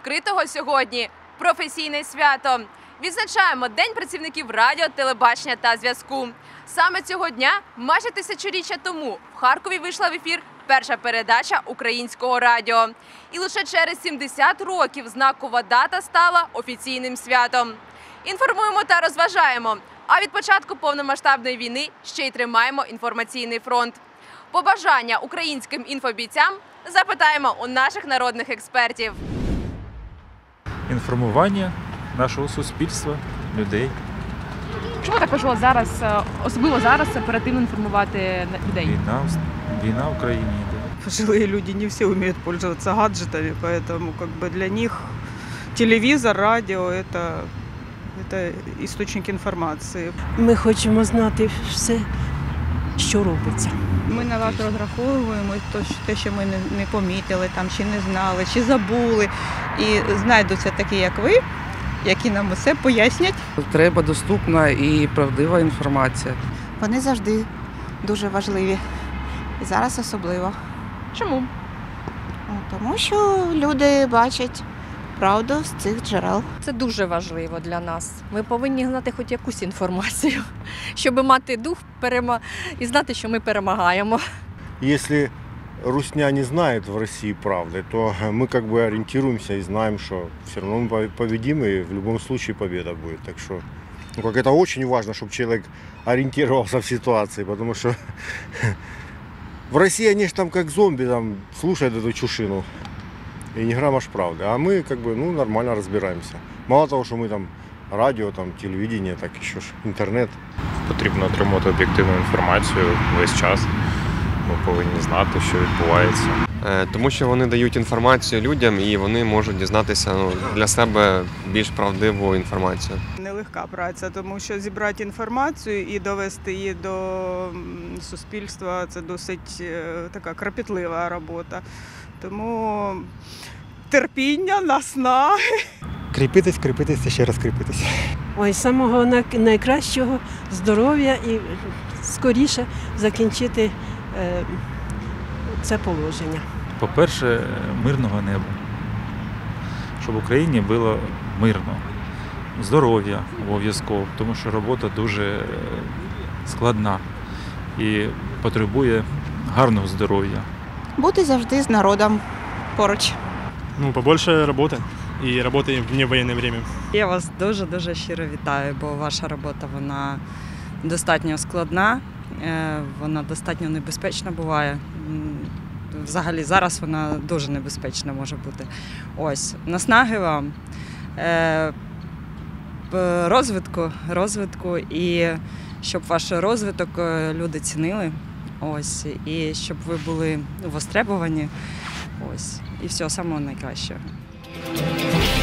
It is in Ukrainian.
відкритого сьогодні – професійне свято. Відзначаємо День працівників радіо, телебачення та зв'язку. Саме цього дня, майже тисячоріччя тому, в Харкові вийшла в ефір перша передача українського радіо. І лише через 70 років знакова дата стала офіційним святом. Інформуємо та розважаємо. А від початку повномасштабної війни ще й тримаємо інформаційний фронт. Побажання українським інфобійцям запитаємо у наших народних експертів. Інформування нашого суспільства, людей. Чому так важливо зараз, особливо зараз, оперативно інформувати людей? Війна в Україні йде. Пожилые люди не все умеют пользоваться гаджетами, поэтому для них телевизор, радио – это источник информации. Ми хочемо знати все, що робиться. Ми на вас розраховуємо, те, що ми не помітили, чи не знали, чи забули. І знайдуться такі, як ви, які нам усе пояснять. Треба доступна і правдива інформація. Вони завжди дуже важливі. І зараз особливо. Чому? Тому що люди бачать правду з цих джерел. Це дуже важливо для нас. Ми повинні знати хоч якусь інформацію, щоб мати дух і знати, що ми перемагаємо. Если русня не знает в России правды, то мы ориентируемся и знаем, что все равно мы победим, и в любом случае победа будет. Так что это очень важно, чтобы человек ориентировался в ситуации, потому что в России они же там как зомби слушают эту чушину. И не грамма ж правды. А мы нормально разбираемся. Мало того, що ми радіо, телевидение, так і ж інтернет. Потрібно отримувати об'єктивну інформацію весь час. Ми повинні знати, що відбувається. Тому що вони дають інформацію людям і вони можуть дізнатися для себе більш правдиву інформацію. Нелегка праця, тому що зібрати інформацію і довести її до суспільства – це досить така кропітлива робота. Тому терпіння, наснаги. Кріпитись, ще раз кріпитись. Ой, самого найкращого здоров'я і скоріше закінчити це положення. По-перше, мирного неба. Щоб в Україні було мирно. Здоров'я обов'язково, тому що робота дуже складна і потребує гарного здоров'я. Бути завжди з народом поруч. Побольше роботи і роботи в невоєнне время. Я вас дуже-дуже щиро вітаю, бо ваша робота, вона достатньо складна, вона достатньо небезпечна буває. Взагалі зараз вона дуже небезпечна може бути. Ось, наснаги вам, розвитку і щоб ваш розвиток люди цінили. Ось, і щоб ви були востребовані. Ось, і всього самого найкращого.